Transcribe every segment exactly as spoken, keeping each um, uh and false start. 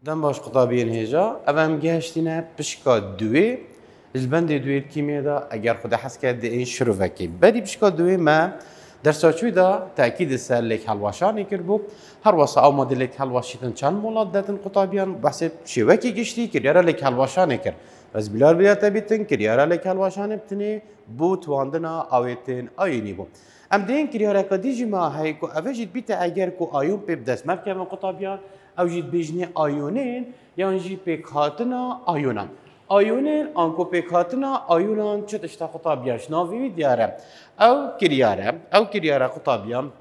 دم باش قطابين هجا أبام جهشتنا بشكا دوي البند دوي الكيمياء دا أجر خدا حس كده إن شروفكي بدي بشكا دوي ما درساتشوي دا تأكيد السر لك هالواشان يكربو هر وصا أو موديل لك هالواشيتن كان مولدات قطابيان بحسب شوكي جشتي كريارا لك هالواشان يكر بس بلار بلا تبيتن كريارا لك هالواشان بتني بوت واندنا أويتن أيني بو ام دين كريارا كديجي ما هيكو أفجد بيتا أجر كو أيون بيبدس ما بكمل قطابيان أو جيت بيجني آيونين يعني جي بيكاتنا آيونان آيونين أنكو بيكاتنا آيونان چه تشتا قطابياش ناوي دياره أو كريارة أو كريارة قطابيان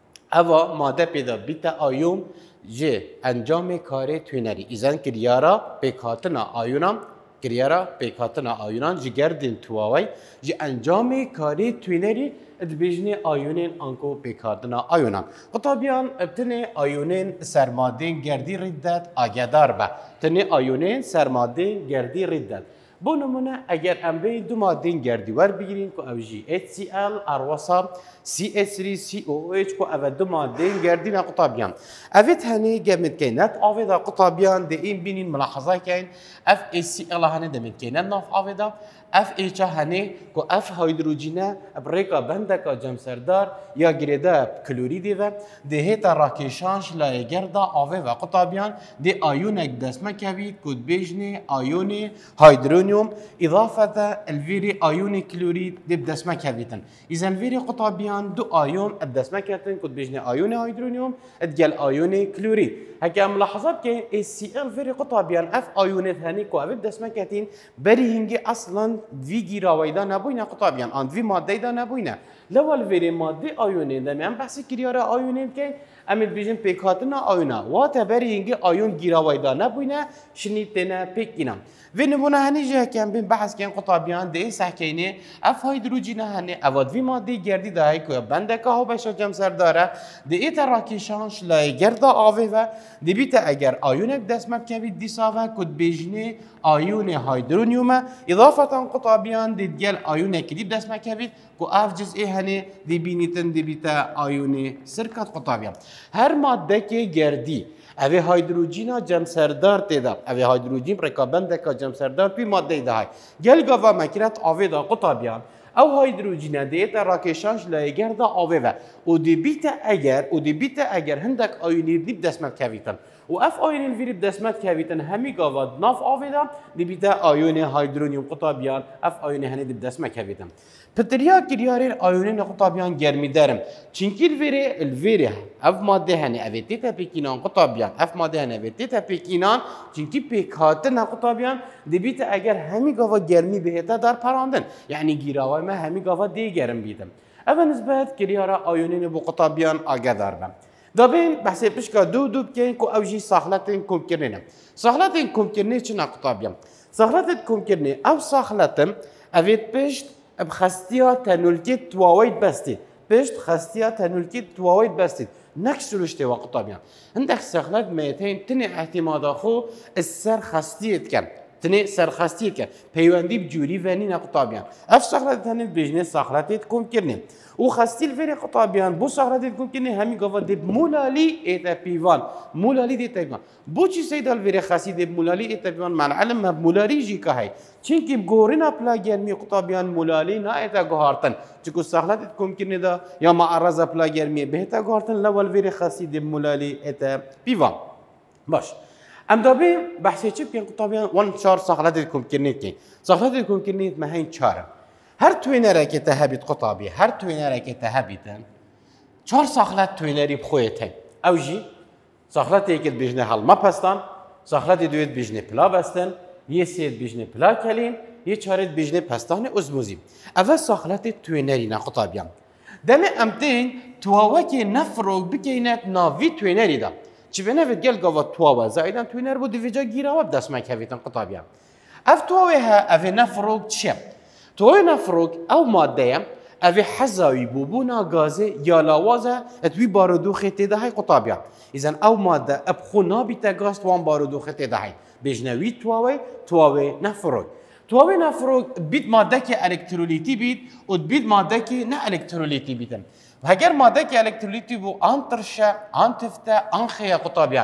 أوا ماده بيدا بيتا آيون جي انجام كاري توينري إذن كريارة بيكاتنا آيونان كريارة بيكاتنا آيونان جي گردين تواوي جي انجام كاري توينري دبیجنی آیونین آنکو پیکاردنا آیونان. قطابیان ابتنی آیونین سرمادین گردی ردت آگدار به. تنی آیونین سرمادین گردی ردت. بو نمونه اگر ام بی دو مادین گردی ور بگیرین که او جی اچ سی ال ارواسا سی اچ ثری سی او اچ که او دو مادین گردین قطابیان. اوید هنی گمت کینت آویدا قطابیان ده این بینین ملاحظه کین اف اچ سی ال هنی دمت کینت ناف آویدا اف ایچ هنی که اف هیدروژینه بريكا بندك جمسردار يا جريدا كلوريدي و دهيتا راكيشانش لا يجردا اوي و قطابيان دي ايونك دسمه كبيت كود بيجني ايوني هيدرونيوم اضافه الفيري ايوني كلوريد دي بدسمه كبيتن اذا الفيري قطابيان دو ايون الدسمه كبيتن كود بيجني ايوني هيدرونيوم ادجل ايوني كلوريد هكا ملاحظات كي اي سي ال فيري قطابيان اف ايونات هني كو ابد دسمه كاتين بري هنجي اصلا في جيرا ويدا نبوينا قطابيان ان في ماده دا نبوينا لو الفيري مادي ايونين دم ام بحث كريارا ايونين كي امل بيجن بيكاتنا ايونا واتبري هنجي ايون جيرا ويدا نبوينا شنيتنا بيكينا في نمونه هني جه كان بين بحث كان قطابيان دي سحكيني اف هيدروجين هني اود في مادي گردي داي كو بندك هو بشا جمسر داره دي اتراكيشانش لا گردا اوي و دي بيتا اگر ايونك دسمك كبي ديساوا كود بيجني ايون هيدرونيوم اضافه قطابيان دي ديال ايونك دي دسمك كبي كو اف جزء هني دي بينيتن دي بيتا ايوني سركات قطابيان هر ماده كي گردي اوه هيدروجينا جمسردار تدا اوه هيدروجين ركابندك جمسردار في ماده ده گل گوا مكرت اوه دا قطابيان او هيدروجين ديتا راكيشانش لا يگردا اوه و دي بيتا اگر و دي بيتا اگر هندك ايونير دي بدسمت كافيتن و اف ايونير فيري بدسمت كافيتن همي گوا ناف اوه دا دي بيتا ايوني هيدرونيوم قطابيان اف ايوني هني دي بدسمت كافيتن پتریا کریاره آیونین قطابیان گرمی دارم چنکی الویره الویره اف ماده هنی اویتی تپیکینان قطابیان اف ماده هنی اویتی تپیکینان چنکی پیکاتن قطابیان دبیت اگر همی گاوا گرمی بهتا در پراندن یعنی گیراوای ما همی گاوا دی گرم بیدم اول نسبت کریاره آیونین بو قطابیان آگه دارم دابین بحثی پشکا دو دو بکن که اوجی ساخلتین کم کرنه ساخلتین کم کرنه چنا قطابیان ساخلتین کم کرنه او ساخلتم اویت پشت بخستيها تنولكيت تواويت بستي بشت خستيها تنولكيت تواويت بستي نكسلوش تي وقت طبيعا عندك سخلات ميتين تني اعتماد اخو السر خستيت كان تني سر خستيت كان بيواندي بجوري فاني قطابيان اف سخلات تني بيجني سخلات تكون كرني وخستي الفيري قطابيان بو سخلات تكون كرني همي قفا دي مولالي ايتا بيفان مولالي دي تايفان بو چي سيدا الفيري خستي دي مولالي ايتا بيفان مع العلم ما مولالي جي كهي چونكي بگورنا پلا گرمی قطابیان مولالي نا ايتا گهارتن چكو سخلات تكون كرني دا يا ما عرضا پلا گرمی بهتا گهارتن لول الفيري خستي دي مولالي ايتا بيفان باش ام دابي بحثي چي بين قطابيان وان چار سخلات تكون كرني كي سخلات تكون كرني ما هين چار هر توينره که تهبید قطابی هر توينره که تهبیدن چهار ساخلت توينری بخویته او جی ساخلت یکت بیجنه حل ما پستان ساخلت دویت بیجنه پلا بستن یه سید بیجنه پلا کلین یه چارت بیجنه پستان ازموزی اول ساخلت توينری نه قطابیان دم امتین تواوه که نفروگ بکینت ناوی توينری دا چی به نفت گل گاوا تواوه زایدن توينر بود دیویجا گیراوه بدست مکویتن قطابیان اف تواوه ها اف نفروگ چیم توی نفروک او ماده اوی حزاوی بوبونا غازه یا لاوازه اتوی بارودوخه تیده های قطابیان ایزن او ماده ابخو نابی تگاست وان بارودوخه تیده های بجنوی تواوی تواوی نفروک تواوی نفروک بید ماده که الکترولیتی بید و بید ماده که نه الکترولیتی بیدن و اگر ماده که الکترولیتی بو آن ترشه آن تفته آن خیه قطابیان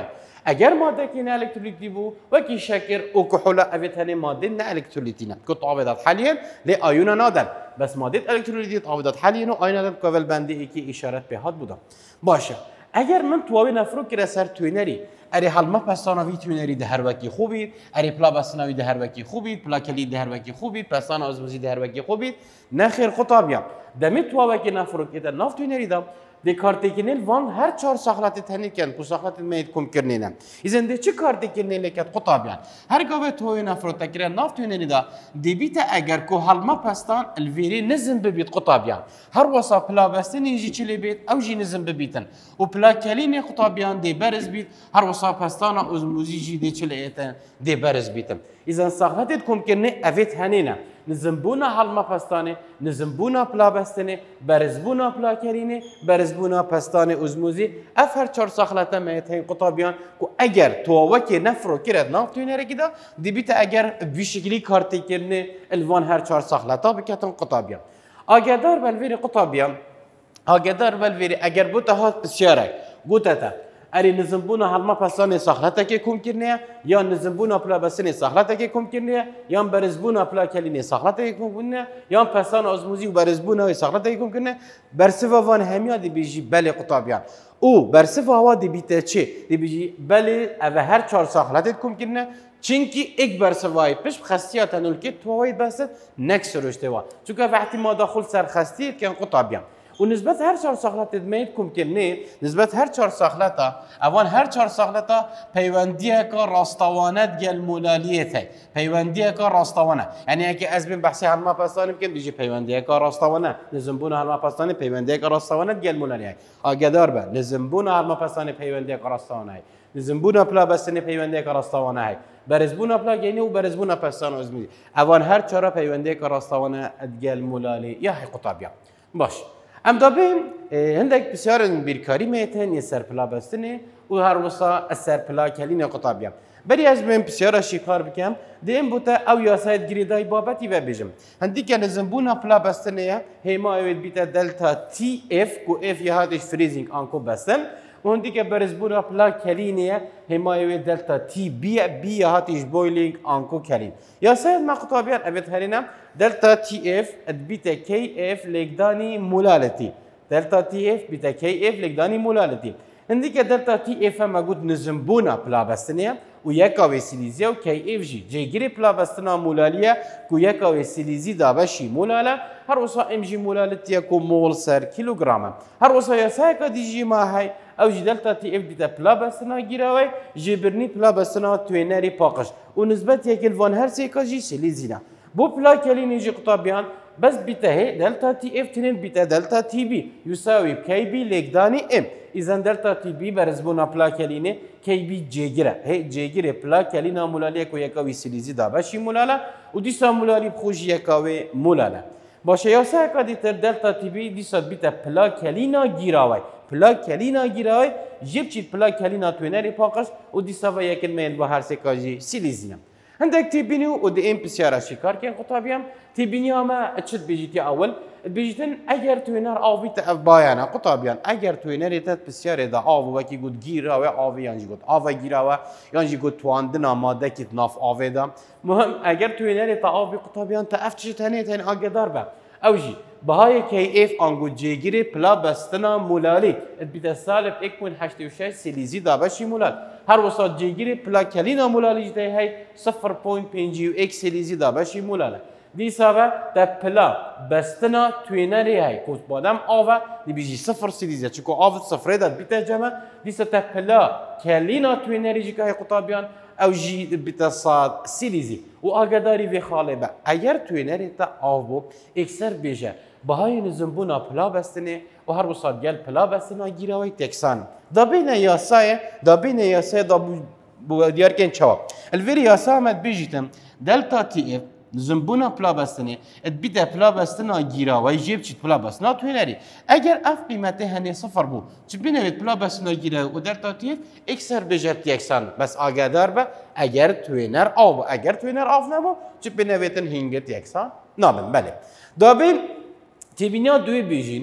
اگر ماده کی نه الکترولیتی بو و کی شکر او کحول اوید هنه ماده نه الکترولیتی نه که تعویضات حالیا لی آیون نادن بس ماده الکترولیتی تعویضات حالیا و آیون نادن کاول بندی ای کی اشارت به هات بودم باشه اگر من توابی نفرو که سر توینری اری حال ما پسانا وی توینری ده هر وکی خوبید اری پلا بسناوی ده هر وکی خوبید پلا کلید ده هر وکی خوبید پسانا ازموزی ده هر وکی خوبید نخیر خطابیم دمی توابی نفرو که ده ناف توینری دام دی کارتیکنیل وان هر چهار ساخلات تنی کن کو ساخلات میت کم کرنینم ایزن دی چه کارتیکنیل کت خطابیان هر گاوه توی نفرو تکره ناف توینری دا دی بیت اگر کو حال ما پستان الویری نزم ببیت خطابیان هر وسا پلا بستن یجی چلی بیت او جی نزم ببیتن و پلا کلین خطابیان دی برز بیت هر وسا پستان ازموزی جی دی چلی ایتن دی برز بیتم ایزن ساخلات کم کرنی اویت هنینه نزمبونا حال ما پستانه نزمبونا پلا بستنه برزبونا پلا کرینه برزبونا پستانه ازموزی اف هر چهار ساخلات میت هین قطابیان کو اگر تو وکی نفرو کرد ناف توی نره کدا دی بیت اگر بی شکلی کارتی کرنه الوان هر چهار ساخلاتا بکتن قطابیان آگدار بلویری قطابیان آگدار بلویری اگر بوتا هات بسیاره گوتتا اری نزمبونا حلما پسانی ساخلتا که کم کرنه یا نزمبونا پلا بسنی ساخلتا که کم کرنه یا برزبونا پلا کلینی ساخلتا که کم کرنه یا پسان ازموزی و برزبونا ساخلتا که کم کرنه برسوا وان همیا دی بیجی بله قطابیان او برسوا هوا دی بیته چه دی بیجی بله اوه هر چهار ساخلتا کم کرنه چونکی یک برسوای پیش خاصیت نولکت توای بس نکس رشته وا چون وقتی ما داخل سر خاصیت کن قطابیان و نسبت هر چهار ساخلات دمید کم کنه نسبت هر چهار ساخلاتا اوان هر چهار ساخلاتا پیوندیه که راستوانت گل مولالیت هی پیوندیه که راستوانه یعنی اگه از بین بحثی حلما پستانی بکن بیجی پیوندیه که راستوانه نزمبون حلما پستانی پیوندیه که راستوانت گل مولالیه آگدار به نزمبون حلما پستانی پیوندیه که راستوانه هی نزمبون پلا بستنی پیوندیه که راستوانه هی برزبون پلا گینی و برزبون پستان ازمی اوان هر چهار پیوندیه که راستوانه گل مولالی یا هی قطابیان باش ام دابین هندک بسیار بیرکاری میتن یه سرپلا بستنه و هر وسا سرپلا کلین قطابیان بری از من بسیار شکار بکم دیم بوده او یاسایت گریدای بابتی و بجم هندی که نزنبونا پلا بستنه هیما اوید بیت دلتا تی اف کو اف یهاتش فریزینگ آنکو بستن و هندی که برزبونا پلا کلینه هیما اوید دلتا تی بی بی یهاتش بویلینگ آنکو کلین یاسایت ما قطابیان اوید هرینم دلتا تی اف بیت کی اف لگدانی مولالتی دلتا تی اف بیت کی اف لگدانی مولالتی هندی که دلتا تی اف هم موجود نزنبونا پلا بستنه و یک وسیلیزی و کی اف جی جیگری پلا بستنا مولالیه کو یک وسیلیزی دابشی مولاله هر وسا ام جی مولالتی کو مول سر کیلوگرم هر وسا یاسای که دیجی ما های او جی دلتا تی اف بیت پلا بستنا گیراوی جبرنی پلا بستنا توینری پاکش و نسبت یکل وان هر سیکاجی سیلیزینا بو پلا کلینی جی قطابیان بس بیته دلتا تی اف تنين بیته دلتا تي بي يساوي كي بي لقداني ام اذا دلتا تي بي برزبونا بلا كلينه كي بي جيجرا هي جيجرا بلا كلينا مولاليه كو يكاوي سيليزي دابشي مولالا وديسا مولالي بخوجي يكاوي مولالا باشه ياسا كاديتر دلتا تي بي ديسا بیته بلا كلينا گيراوي بلا كلينا گيراوي جيبچي بلا كلينا توينري باقش وديسا و يكن مين بهر سكاجي سيليزيا عندك تبينيو ودي ام بسيارة شكار كان قطابيام تبينيو ما اتشد بيجيتي اول بيجيتن اگر توينر اوفي تاف بايانا قطابيان اگر توينر يتت بسيارة دا اوف وكي قد جيرا و اوفي يانجي قد اوفي جيرا و يانجي قد تواندنا ماده كت ناف اوفي دا مهم اگر توينر تا اوفي قطابيان تا اف تشت هنه تن اگر داربا اوجي بهاي كي اف انجو جيجري بلا بستنا مولالي بيتا سالب واحد فاصلة ثمانية وستين سيليزي دابشي مولال هر وسط جيجري بلا كلينا مولالي جتاي هاي صفر فاصلة خمسة وخمسين سيليزي دابشي مولالا دي سابا تا بلا بستنا توينري هاي كوت بادم آوا دي بيجي صفر سيليزي چكو آوا صفر دا بيتا جمع دي سا تا بلا كلينا توينري جيكا هاي قطابيان او جي بيتا صاد سيليزي و آگداری في خالبه اگر توينري تا آوو اكسر بيجا بهای نزنبونا پلا بستنه و هر وسط گل پلا بستنه گیراوی تکسان دا بین یاسای دا بین یاسای دا بو دیار کن چوا الوری یاسا مد بیجیتم دلتا تی اف نزنبونا پلا بستنه ات بیده پلا بستنه گیراوی جیب چیت پلا بستنه توی نری اگر اف قیمته هنی صفر بو چی بینوید پلا بستنه گیراوی و دلتا تی اف اکسر بجر تکسان بس آگادار با اگر توی نر آو اگر توی نر آف نبو چی بینویدن هنگت تکسان نامن بله دا بین تبینیا دوی بیجین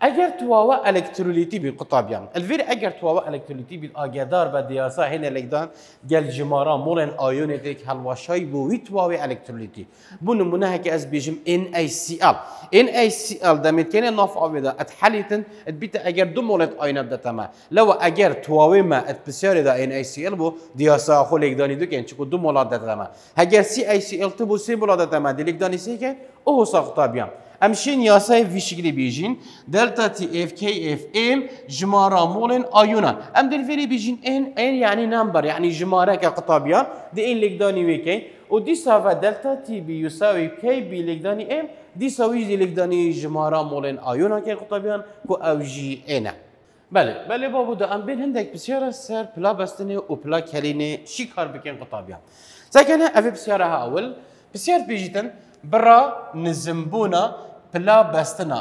اگر تواوا الکترولیتی بی قطابیان الویر اگر تواوا الکترولیتی بی آگدار به دیاسا هنر لگدان گل جمارا مولن آیون دیک هلواشای بو وی تواوا الکترولیتی بو نمونه که از بیجم ان ای سی ال ان ای سی ال دمت کنه ناف آویدا اتحلیتن اتبیت اگر دو مولت آینه بدتما لو اگر تواوا ما اتبسیار دا ان ای سی ال بو دیاسا خو لگدانی دو کن چکو دو مولت دتما اگر سی ای سی ال تبو سی مولت دتما دی لگدانی سی که اوه ساقطابیان امشین یاسای ویشگلی بیجین دلتا تی اف کی اف ام جمارا مولن آیونا ام دلفری بیجین ان ان یعنی نمبر یعنی جماره که قطابیان دی این لگدانی ویکی و دی ساوا دلتا تی بی یساوی کی بی لگدانی ام دی ساوی دی لگدانی جمارا مولن آیونا که قطابیان کو اوجی اینا بله بله بابو دا ام بین هندک بسیار سر پلا بستنه و پلا کلینه شی کار بکن قطابیان سکنه اوی بسیارها اول بسیار بیجیتن برا نزمبونا پلا بستنا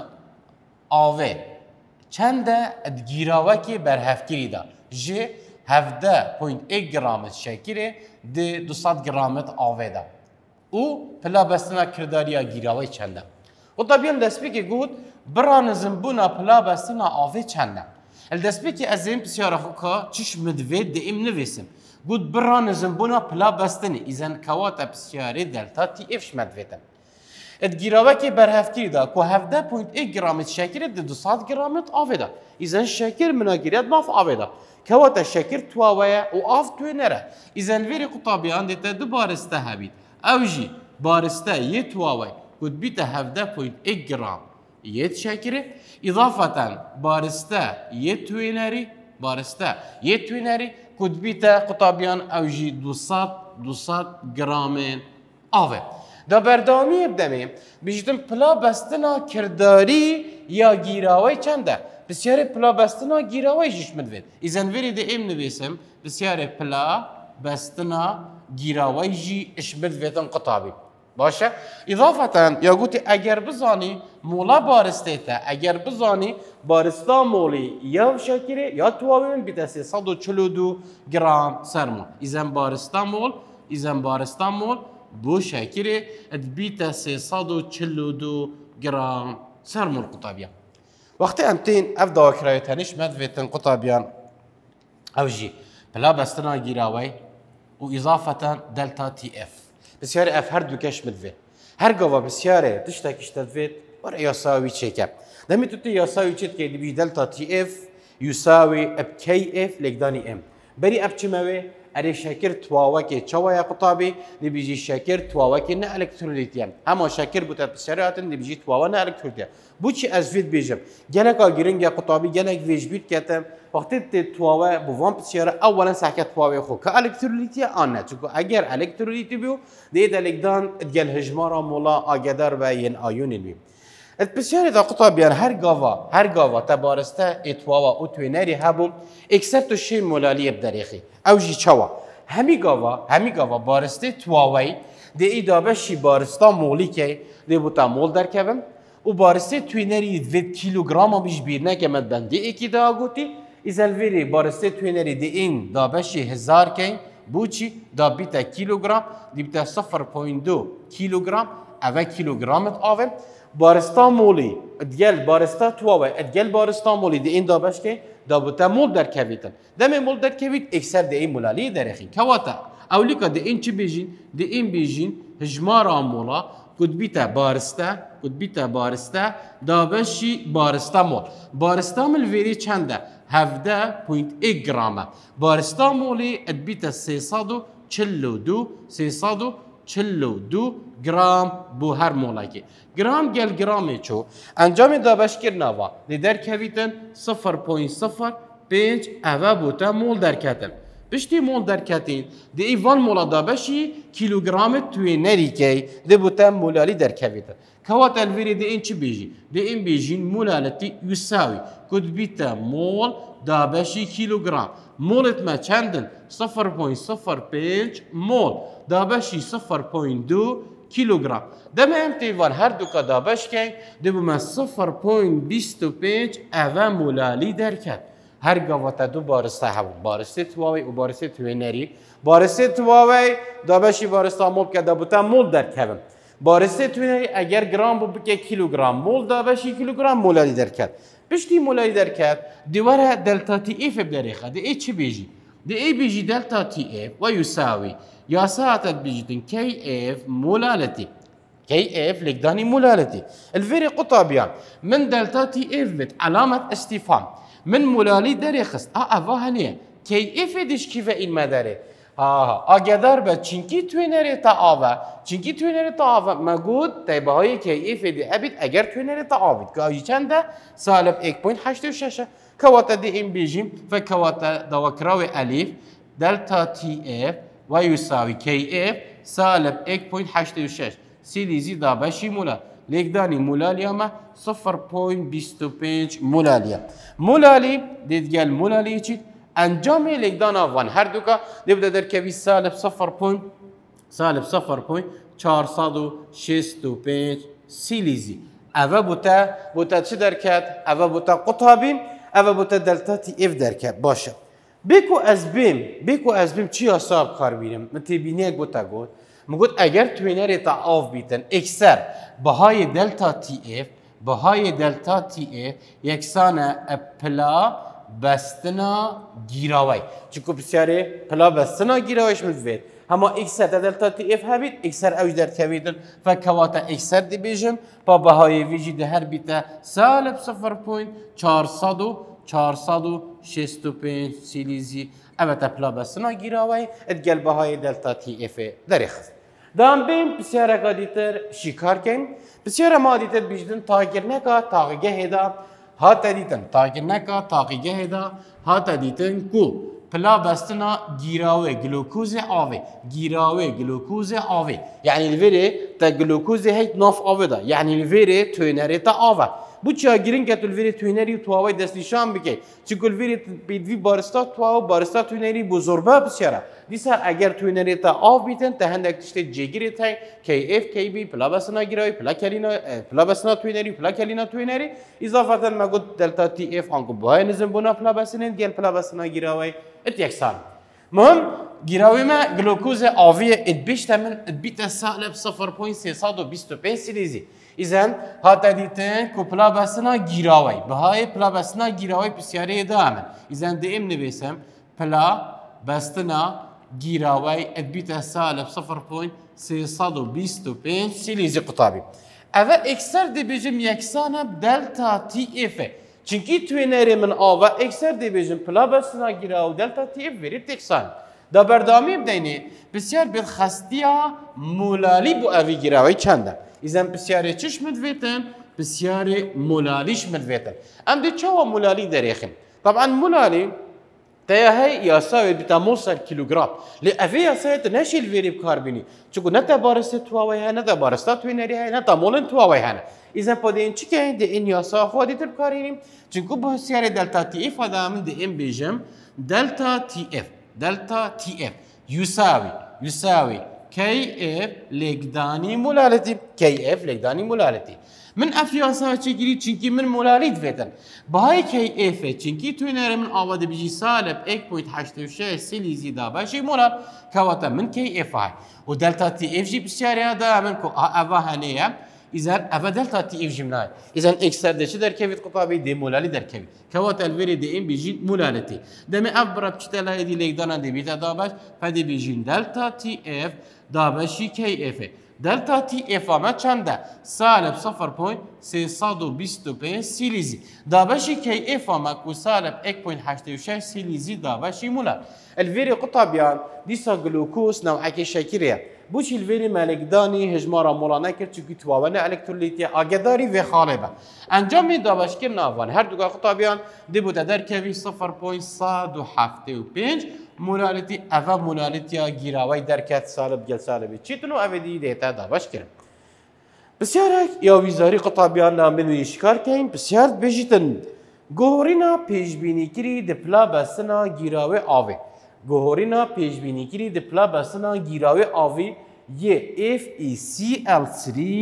آوه چند ادگیراوه که بر هفکری دا جه هفده پوینت ایک گرامت شکره ده دوصد گرامت آوه دا او پلا بستنا کرداریا گیراوه چنده و طبیعا دستی که گود برا نزمبونا پلا بستنا آوه چنده الدستی که از این بسیار خوکا چش مدوید ده ام نویسم گود برا نزمبونا پلا بستنی ایزن کواتا بسیاری دلتا تی افش مدویدن ادگیراوه که بر هفتی دا که هفده پوینت ایک گرامت شکر ده دوصد گرامت آوه دا ایزن شکر مناگیریت ناف آوه دا کواتا شکر تواوه و آف توی نره ایزن ویری قطابیان دیتا دو بارسته هبید او جی بارسته یه تواوه کد بیتا هفده پوینت ایک گرام یه شکره اضافتا بارسته یه توی نری بارسته یه توی نری کد بیتا قطابیان او جی دوصد دوصد گرامن آوه دا بردامی بدمیم بیشتر پلا بستنا کرداری یا گیراوی چنده بسیار پلا بستنا گیراوی جیش مدوید ایزن ویری ده ایم نویسم بسیار پلا بستنا گیراوی جی اش مدویدن قطابی باشه اضافتا یا گوتی اگر بزانی مولا بارسته تا اگر بزانی بارستا مولی یا شکره یا تواوین بیتا سیصد و چهل و دو گرام سرمون ایزن بارستا مول ایزن بارستا مول بو شاكري ادبيتا سيصد و چهل و دو جرام سرمون قطابيان وقت امتين افدا وكرايتانيش مدفيتن قطابيان او جي بلا بستنا جيراوي و اضافة دلتا تي اف بسياري اف هر دو كش مدفيت هر قوا بسياري تشتاكش تدفيت ورا يساوي تشيكا دمي توتي يساوي تشيك كي دي دلتا تي اف يساوي اب كي اف لقداني ام بري اب چموي اره شکر تواوکی چوای قطابی نبیجی شکر تواوکی نه الکترولیتیان اما شکر بوده بسیاراتن نبیجی تواوا نه الکترولیتیان بو چی از وید بیجم گلک آگیرنگ قطابی گلک ویج بید کتم وقتی تواوا بوام بسیار اولا سعکت تواوی خو که الکترولیتیا آن نه چون اگر الکترولیتی بیو دید الکدان گل هجمارا مولا آگدار و ین آیونی بیم بسیاری دا قطابیان هر گاوا هر گاوا تبارسته اتواوا او توینری هبوم اکسپت و شی مولالی بدریخی او جی چوا همی گاوا همی گاوا بارسته تواوی دی ای دابشی بارستا مولی که دی بوتا مول در کبم و بارسته توینری دوید کیلوگرام بیش بیر نکمد بندی ایکی دا گوتی ایزالویری بارسته توینری دی این دابشی هزار که بوچی دا بیتا کیلوگرام دی بیتا صفر پوینت دو کیلوگرام اوه کیلوگرامت آوه بارستا مولی ادگل بارستا تواوه ادگل بارستا مولی دی این دابش که دابوتا مول در کویتن دم مول در کویت اکثر دی این مولالی درخی کواتا اولی که دی این چی بیجین دی این بیجین هجمارا مولا کد بیتا بارستا کد بیتا بارستا دابشی بارستا مول بارستا مول ویری چنده هفده پوینت ایک گرامه بارستا مولی اد بیتا سیصد و چهل و دو سیصد و چهل و دو گرام بو هر مولاکی گرام گل گرامی چو انجام دابش کرنا و در کویتن صفر پوینت صفر پنج اوه بوتا مول در کتن بشتی مول در کتین دی ایوان مولا دابشی کیلوگرام توی نری که دی بوتا مولالی در کویتن کوات الویری دی این چی بیجی دی این بیجین مولالیتی یساوی کد بیتا مول دابشی کیلوگرام مولت ما چندن صفر پوینت صفر پنج مول دابشی صفر پوینت دو کیلوگرام دم امتیوان هر دو که دابش که دبو ما صفر پوینت بیست و پنج اوه مولالی در کد هر گواتا دو بارسته هبون بارسته تواوی و بارسته توینری بارسته تواوی دابشی بارسته مول که دابوتا مول در کبم بارسته توینری اگر گرام بو بکه کیلوگرم مول دا بشی کیلوگرم مولالی درکت بشتی مولالی درکت دوره دلتا تی اف بدریخه ده ای چی بیجی ده ای بیجی دلتا تی اف و یساوی یا ساعت بیجتن کی اف مولالتی كي اف لقداني مولالتي الفيري قطابيان من دلتا تي اف بت علامة استفهام من مولالي داري خست اه افا هنيه كي اف ديش كيف این مداره ها آگدار به چینکی توینری تا آوا چینکی توینری تا آوا مگود تایبه های کی اف دی ابید اگر توینری تا آوید که آجی چنده سالب یک و هشت و شش کواتا دی این بیجیم فکواتا دوکراوی الیف دلتا تی اف و یساوی کی اف سالب یک و هشت و شش سیلیزی دا بشی مولا لیکدانی مولالی اما صفر و بیست و پنج مولالیه مولالی دیدگل مولالی چید انجامی لیکدان آوان هر دوکا دیبده در کوی سالب صفر پوین سالب صفر پوین چهارصد و شصت و پنج سیلیزی اوه بوتا بوتا چی در کد؟ اوه بوتا قطابیم اوه بوتا دلتا تی اف در کد باشه بیکو از بیم بیکو از بیم چی حساب کار بینیم متبینی یک بوتا گود مگود اگر توینری تا آف بیتن اکثر بهای دلتا تی اف بهای دلتا تی اف یکسان پلا بستنا گیراوی چونکو بسیاری پلا بستنا گیراویش مدوید اما اکثر دلتا تی اف هبید اکثر اوج در کویدن فکواتا اکثر دی بیجم با بهای ویجی ده هر بیتا سالب صفر پوین چهارصد و چهارصد و شصت و پنج سیلیزی اوتا پلا بستنا گیراوی ادگل بهای دلتا تی اف دریخست دام بیم بسیاره که دیتر شکار کن بسیاره ما دیتر بیجدن تاگر نکا تاقیگه هدا هاتا دیتن تاگر نکا تاقیگه هدا هاتا دیتن کو پلا بستنا گیراوه گلوکوز آوه گیراوه گلوکوز آوه یعنی الویره تا گلوکوز هیت ناف آوه دا یعنی الویره توینره تا آوه bu çağa girin ki tulveri tüyneri tuavay destişan bike. Çünkü tulveri bidvi barista tuav barista tüyneri bu zorba pişara. Disa eğer tüyneri ta av biten te hendek işte cegiri tay kf kb plabasına giray plakelina plabasına tüyneri plakelina tüyneri izafaten magud delta tf anku bu nizam buna plabasının gel plabasına giray et yeksan. مهم گیراوی ما گلوکوز آوی ادبیش تمن ادبیت سالب صفر و سیصد و بیست و پنج سیلیزی. ایزن هات دیتن کو پلا بسنا گیراوی بهای پلا بسنا گیراوی بسیاری دامن. ایزن دیم نویسم پلا بستنا گیراوی ادبیت سالب صفر و سیصد و بیست و پنج سیلیزی قطابی. اول اکثر دی بیجم یکسانه دلتا تی اف. Çünkü tüyneri min ava ekser de bejim plabasına girav delta tf verir teksan. Da berdamim deyni besyar bir xastiya mulali bu evi giravay çanda. İzan besyari çiş medveten besyari mulaliş medveten. Em de çava mulali derexim. Taban mulali تياهي يساوي بتموصل كيلوغرام لأفي يساوي نشيل فيري بكاربيني شوكو نتا بارست تواوي هنا نتا بارستا توينري هنا نتا مولن تواوي هنا إذا بدين شكا دي إن يساوي خودي تبكاريني شوكو بسيارة دلتا تي إف هذا من دي إم بيجم دلتا تي إف دلتا تي إف يساوي يساوي كي إف لقداني مولالتي كي إف لقداني مولالتي من افیاسا چگیری چنکی من مولالید فتن بهای کی اف چنکی توی نره من آواده بیجی سالب یک و هشت و شش سیلیزی دا باشی مولال کواتا من کی اف های و دلتا تی اف جی بسیاری دا من کو اوا هنیه اذا اوا دلتا تی اف جی منای اذا اکثر دشی در کوید قطابی دی مولالی در کوید کواتا الوری دی ام بیجی مولالتی دم اف براب چتلا دی لیگدانا دی بیتا دا باش فدی بیجی دلتا تی اف دا باشی کی اف دلتا تی اف ما چنده سالب صفر و سیصد و بیست و پنج سیلیزی دابشی کی اف ما کو سالب یک و هشت و شش سیلیزی دابشی مولا الفيري قطابيان ديسا جلوكوز نوعا كي شاكريا بوشي الفيري مالكداني هجمارا مولانا كر چوكي تواوانا الكتروليتيا اگداري و خالبا انجامي دابش كر نافان هر دوغا قطابيان دي بودا در كوي صفر و صد و هفت و پنج مولالتي افا مولالتيا گيراوي دركات سالب جل سالب چيتنو افا دي ديتا دابش كرن بسيارك يا وزاري قطابيان نام بنو يشكار كين بسيار بجيتن گوهرینا پیشبینی کری دپلا بسنا گیراوی آوی گوهرینا پیشبینی کری دپلا بسنا گیراوی آوی یه اف ای سی ال سری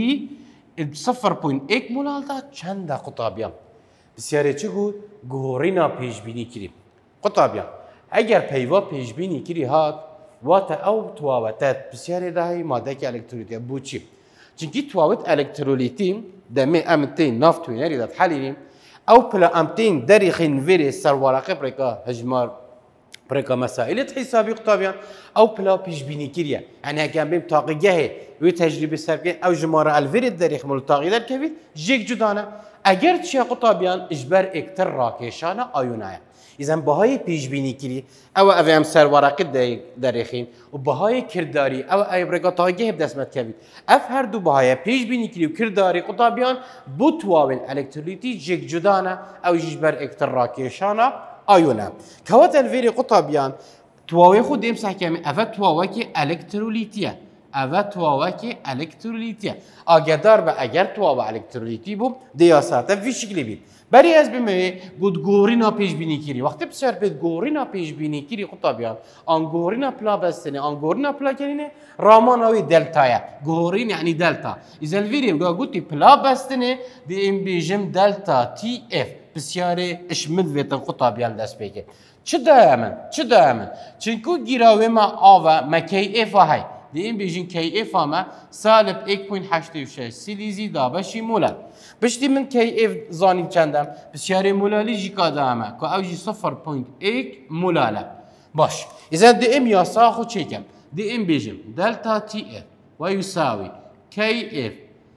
صفر و یک مولال دا چند قطابیان بسیاره چه گود گوهرینا پیشبینی کری قطابیان اگر پیوا پیشبینی کری هات واتا او تواوتت بسیاره دهی ماده که الکترولیتی بو چی چونکی تواوت الکترولیتی دمی امتین نافت وینری داد حالیم او پلا امتین دریخین ویری سر ورقه برکا هجمار برکا مسائل حسابی قطابیان او پلا پیش بینی کریه یعنی اگر بیم تاقیگه و تجربه سرکن او جماره الویری دریخ ملتاقی در کوید جیک جدانه اگر چی قطابیان اجبر اکتر راکشانه آیونایه إذا بهای پیش بینی کری او اوام سر ورقه دریخین و بهای کرداری او ای برگا تاگه بدسمت کوید اف هر دو بهای پیش بینی کری و کرداری قطابیان بو تواوین الکترولیتی جک جدانه او جبر اکتر راکشانه آیونه کوات الویری قطابیان تواوی خود دیم سحکمی اوه تواوی که الکترولیتیه اوه تواوی که الکترولیتیه آگدار به اگر تواوی الکترولیتی بوم دیاساته وی شکلی بید بری از بیمه گود گورینا پیش بینی کری وقتی بسیار بید گورینا پیش بینی کری قطابیان آن گورینا پلا بستنه آن گورینا پلا کنینه رامانوی دلتایه گورین یعنی دلتا اذا الفيديو گا گوتی پلا بستنه دی ام بیجم دلتا تی اف بسیار اشمد ویتن قطابیان دست بگه چه دائما چه دائما چونکو گیراوی ما آوا ما کی اف های دی ام بیجن کی اف ما سالب یک و هشت شش سیلیزی دابشی مولد بشتی من کی اف زانیم چندم بسیار مولالی جی کادامه که اوجی صفر و یک مولاله باش اذا دی ام یاسا خود چیکم دی ام بیجم دلتا تی اف و یساوی کی اف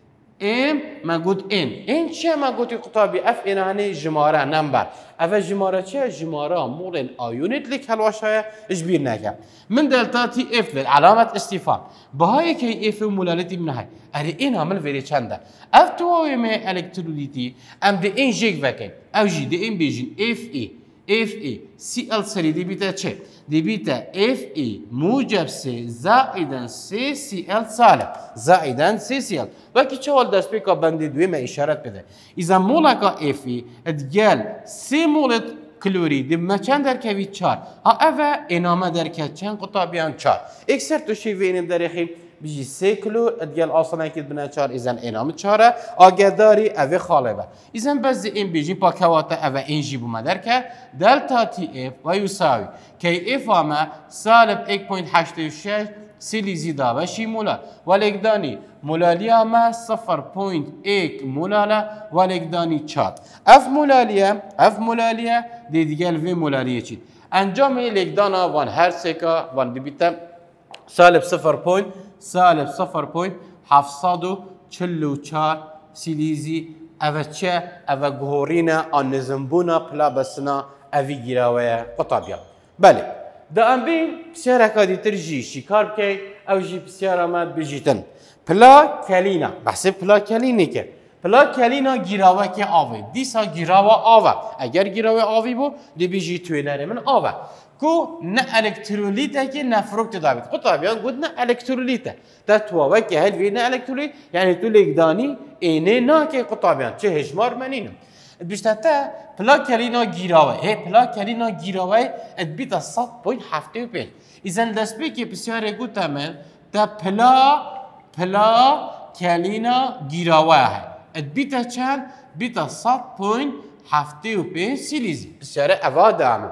ام ما قلت ان ان چه ما قلت قطابي اف ان هني جماره نمبر اف جماره چه جماره مولن ايونت لك هالوشايه اجبير ناكا من دلتا تي اف علامه استفهام بهاي كي اف مولالتي من هاي اري ان عمل فيري چنده اف تو ما الكتروليتي ام دي ان جيك فاكن او جي دي ان بيجن اف اي اف اي سي ال سري دي بيتا چه دي بيتا اف اي موجب سي زائدا سي سي ال سالب زائدا سي سي ال وكي چوال دست بيكا بندي دوي ما اشارت بده اذا مولكا اف اي ادگال سي مولت کلوری دی مچن در کوی چار ها اوه انامه در که چند قطابیان چار اکثر تو شیوین در خیم بيجي سه كلور اديال اصلا اكيد بنا چهار اذا انام چهاره آگهداری اوه خالبه اذا بس این بيجي باكواتا اوه انجي بو مدركه دلتا تي اف و يساوي كي اف اما سالب یک و هشت شش سيليزي دابه شي مولا ولكداني مولاليا ما صفر و یک مولالا ولكداني چهار اف مولاليا اف مولاليا دي ديگل في مولاليا چي انجام لكدانا وان هر سكا وان ببيتا سالب صفر پوینت سالب صفر پوینت هفتصد و چهل و چهار سیلیزی اوه چه اوه گهورینا آن نظمبونا پلا بسنا اوی گیراوه قطابیا بله دا ام بین بسیار اکادی ترجی شکار بکی او جی بسیار آمد بجیتن پلا کلینا بحث پلا کلینی که پلا کلینا گیراوه که آوه دیسا گیراوه آوه اگر گیراوه آوی بو دی بیجی توی نره من آوه کو نه الکترولیته که نه فروکت داوید قطابیان گفت نه الکترولیته تا تواوه که هل وی نه الکترولیت یعنی تو لگدانی اینه نه که قطابیان چه هجمار منینم بیشتر تا پلا کلینا گیراوه هی پلا کلینا گیراوه ادبیتا صد پوینت هفته و پنج ایزن دست بی که بسیاره گوته من تا پلا پلا کلینا گیراوه های ادبیتا چند بیتا صد پوینت هفته و پنج سیلیزی بسیاره اواده همون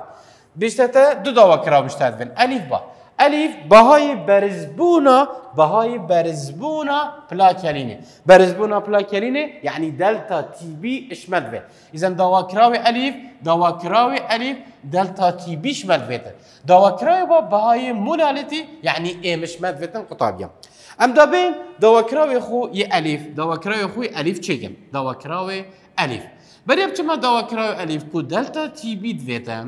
بیشتر دو داوا کرا مشتهدن الف با الف بهای برزبونا بهای برزبونا پلاکلینه برزبونا پلاکلینه یعنی دلتا تی بی اشمل به اذا داوا کراوی الف داوا کراوی الف دلتا تی بی اشمل بهته داوا کراوی با بهای مولالتی یعنی ام اشمل بهتن قطابیام ام دابین داوا کراوی خو ی الف داوا کراوی خو الف چیگم داوا کراوی الف بریم چما داوا کراوی الف کو دلتا تی بی دویتم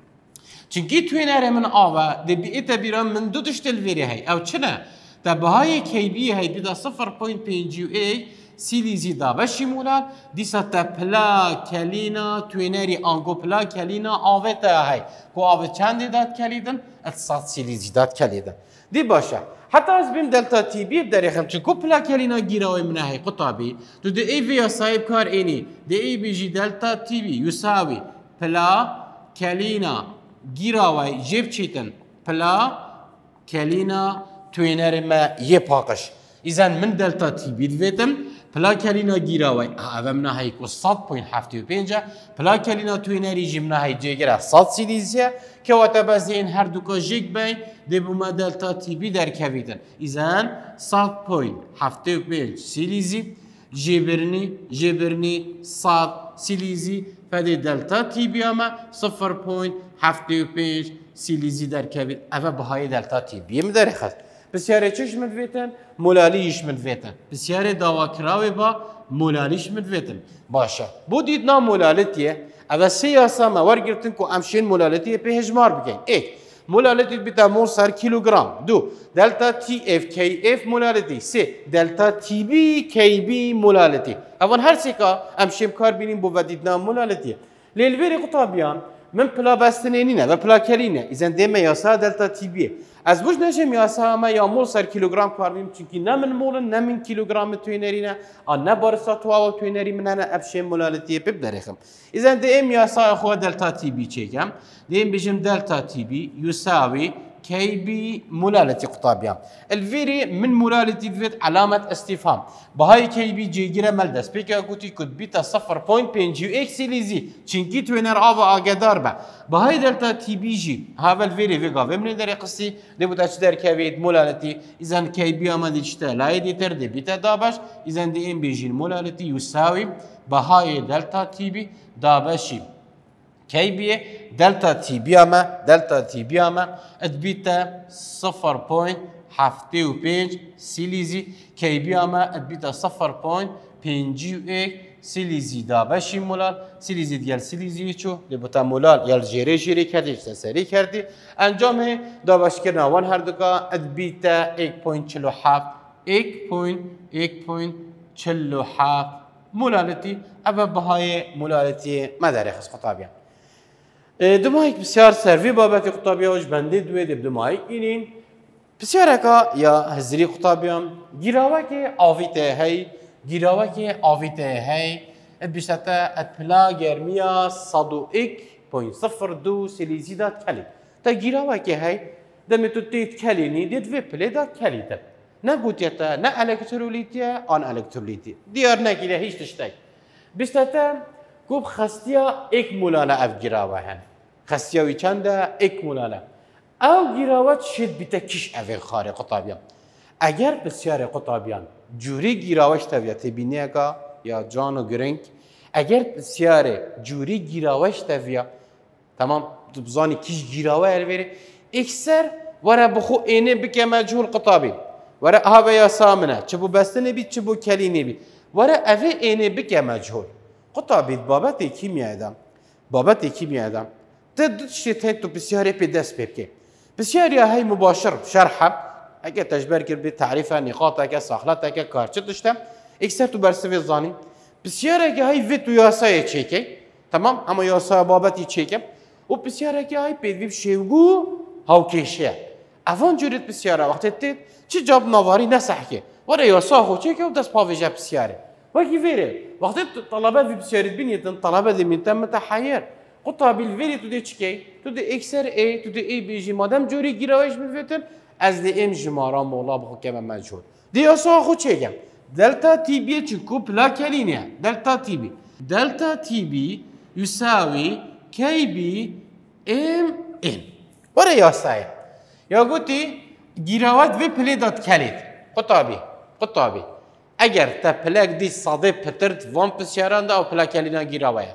چونکی توی نره من آوا دی بیت بیرام من دو تشتل ویری هی او چنه تا بهای کی بی هی بیدا صفر پوینت پنج و یک سیلیزی دا بشی مولار دیسا تا پلا کلینا توی نری آنگو پلا کلینا آوه تا هی کو آوه چندی داد کلیدن اتصاد سیلیزی داد کلیدن دی باشه حتی از بیم دلتا تی بی بدریخم چونکو پلا کلینا گیراوی منه هی قطابی تو دی ای ویا صاحب کار اینی دی ای بی جی دلتا تی بی یساوی پلا کلینا گیراوی جیب چیتن پلا کلینا توینر ما یه پاکش ایزن من دلتا تی بی دویتم پلاکلینا گیراوی اوه من هایی که صد پوین هفته و پنجه پلاکلینا توینری جی من هایی جگره صد سیلیزیه که وقتا بس این هر دو که جگ بین دی بوما دلتا تی بی در کویدن ایزان صد پوین هفته و پنج سیلیزی جبرني جبرني صاد سيليزي فدي دلتا تي بي اما صفر بوينت هفتي و پنج سيليزي در كبير اما بهاي دلتا تي بي مداري خاص بسياري چش مدويتن مولاليش مدويتن بسياري داوا كراوي با مولاليش مدويتن باشا بو ديدنا مولالتيه اما سياسة ما ورقرتن كو امشين مولالتيه به هجمار بكين ايك مولالتي بتا مول صار كيلوغرام دو دلتا تي اف كي اف مولالتي سي دلتا تي بي كي بي مولالتي اول هر سيكا امشيم كار بينين بو وديدنا مولالتي للفيري قطابيان من بلا باستنينينا و بلا كلينا اذا ديما ياسا دلتا تي بي از بوش نجم ياسا ما يا مول صار كيلوغرام كار بينين چونكي نه من مول نه من كيلوغرام توينرينا ان نه بارسا تو توينري من انا ابشيم مولالتي ببدرخم اذا ديم ياسا اخو دلتا تي بي چيكم ديم بيجم دلتا تي بي يساوي كي بي مولالتي قطابيان الفيري من مولالتي فيت علامة استفهام بهاي كي بي جيجيرا ملدس بيكا كوتي كود بيتا صفر بوينت بينجيو اكس ليزي چنكي توينر آوا آگدار با بهاي دلتا تي بي جي هذا الفيري فيغا ومن داري قصي دي بوتا چدر كويت مولالتي اذا كي بي اما دي چتا لاي دي تر دي بيتا دابش اذا دي ام بيجين مولالتي يساوي بهاي دلتا تي بي دابشي كي بي دلتا تي بي اما دلتا تي بي اما ادبيتا صفر بوينت هفتي و پنج سيليزي كي بي اما ادبيتا صفر بوينت پنجي و اك سيليزي دابشي مولال سيليزي ديال سيليزي چو لبوتا مولال يال جيري جيري كردي سري كردي انجام دابش كرنا وان هر دوكا ادبيتا واحد فاصلة چهل و هفت واحد فاصلة چهل و هفت مولالتي اما بهاي مولالتي ما داري خص خطابيان دمایک بسیار سروی بابت خطابی هاش بنده دوی دب دمایک اینین بسیار اکا یا هزری خطابیام گیراوه که آویته هی گیراوه که آویته هی بیشتر اتپلا گرمیا صد و یک پوینت صفر دو سیلیزی داد کلی تا گیراوه که هی دم تو تیت کلی نی دید وی پلی داد کلی داد نه گوتیتا نه الکترولیتیا آن الکترولیتی دیار نگیره هیچ تشتای بیشتر گوب خستیا یک مولانا اف گیراوه هن خستیاوی چنده یک مولانا او گیراوت شد بیتا کش اوه خاره قطابیان اگر بسیار قطابیان جوری گیراوش تویت بینه اگا یا جان و گرنگ اگر بسیار جوری گیراوش تویت تمام بزانی کش گیراوه الویره اکثر وره بخو اینه بکه مجهول قطابی وره هاوه یا سامنه چه بو بستنه بید چه بو کلینه بید وره اوه اینه بکه مجهول قطابی بابت کیمیا ادم بابت کیمیا ادم تدد شيء تو بسياري بدس بيبكي بسياري هاي مباشر شرحه اگه تجبر كر بتعريفها نقاطك ساخلتك كارچتشتم اكثر تو برسوي زاني بسياري هاي فيتو ياساي تشيكي تمام اما ياسا بابتي تشيكي و بسياري هاي بيدوي شيوغو هاو كيشيا افون جوريت بسيارة وقت تيت چي جاب نواري نسحكي ورا ياسا هو تشيكي و دس باويجا بسياري وكي فيري وقت طلبات في بسياري بنيتن طلبات من تم تحير قطع بالفيري تودي تشكي تودي اكسر اي تودي اي بيجي مادام جوري گیراوش مفتن از دي ام جمارا مولا بخو كما مجهول دي اصلا خو چيگم دلتا تي بي چكو بلا كلينيا دلتا تي بي دلتا تي بي يساوي كي بي ام ان ورا يا ساي يا قلتي گیراوات في بلي دات كليد قطابي قطابي اگر تا پلاک دی صادق پترت وان پسیاران دا او پلاک لینا گیراوه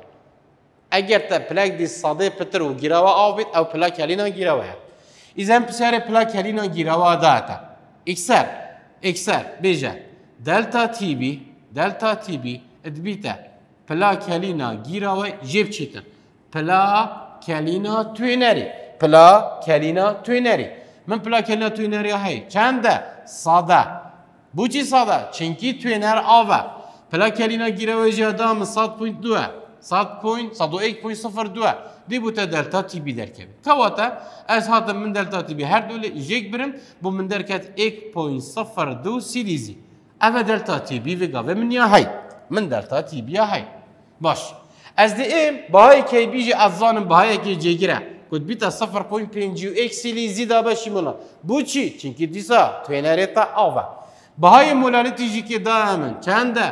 اگر تا پلاک دی صادق پتر و گیراوه آوید او پلاک لینا گیراوه ایزن پسیار پلاک لینا گیراوه داتا اکسر اکسر بیجه دلتا تی بی دلتا تی بی ادبیتا پلاک لینا گیراوه جیب چیتن پلاک لینا توینری پلاک لینا توینری من پلاک لینا توینری هی چنده صاده بوچی ساده چنکی توینر آوه پلاکلینا گیره جادام صد پوینت دوه صد پوینت صد و یک پوینت صفر دوه دی بوده دلتا تی بی درکبه کواتا از هاتم من دلتا تی بی هر دوله جیک برم بو من درکت یک پوینت صفر دو سیلیزی اوه دلتا تی بی وگا و من یا های من دلتا تی بی های باش از دی ام باهای کی بیجی از زانم باهای کی جیگیره کد بیتا صفر پوینت پنجی و یک سیلیزی دا باشی مولا بوچی چنکی دیسا توینر تا آوه بهای مولالتی جی که دائما چنده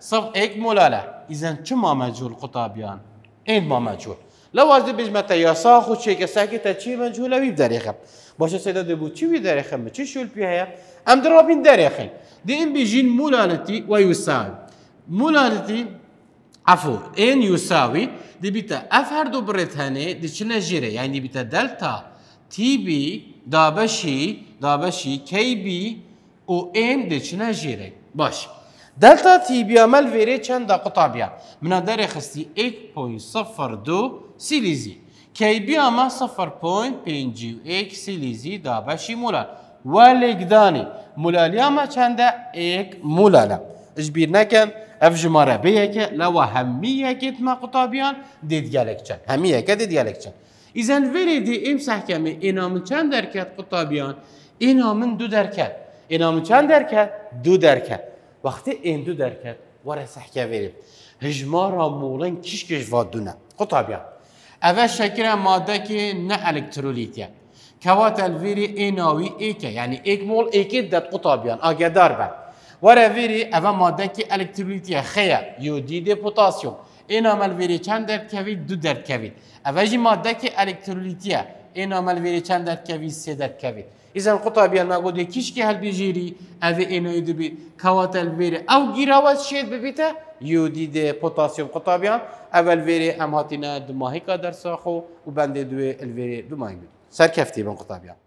صف ايك مولاله اذا شما مجهول قطابيان اين ما مجهول لو از بجمتا یا ساخ و چه کسا که تا چی مجهوله وی بدریخم باشه سیدا دبو چی وی دریخم چی شول پیه ام درابین دریخین دی ام بيجين مولالتي ويساوي مولالتي عفوا ان يساوي دي بيتا اف هر دو بريتهاني دي شنا جيري يعني بيتا دلتا تي بي دابشي دابشي كي بي و ان دي شنا جيري باش دلتا تي بي عمل فيري چند قطابيا من داري خستي واحد فاصلة صفر دو سيليزي كي بي اما صفر فاصلة خمسة واحد سيليزي دابشي مولال والقداني مولاليا ما چنده ایک مولالا اجبیر نکن اف جماره بیه لو همیه که ما قطابیان دید گلک چند همیه که دید گلک چند اذن ولی دی امسح کمی اینا من چند درکت قطابیان اینا من دو درکت اینا من چند درکت دو درکت وقتی این دو درکت وره سحکه ویریم هجمارا مولن کش کش وادونه قطابیان اول شکر ماده که نه الکترولیتیه كوات الفيري إناوي إيكا يعني إيك مول إيكي دات قطابيان آجا داربا ورا فيري أفا مادن كي إلكتروليتيا خيا يوديد بوتاسيوم إنا مال فيري چند در كوي دو در كوي أفا جي مادن كي إلكتروليتيا إنا مال فيري چند در كوي سي در كوي إذا قطابيان نقول كيش كي هل بيجيري أفا إنا يدو بي كوات الفيري أو جيراوات شيد ببيتا يوديد بوتاسيوم قطابيان أفا الفيري أم هاتينا دماهي كادر ساخو وبند دوي الفيري دماهي سركفتي بن قطابيان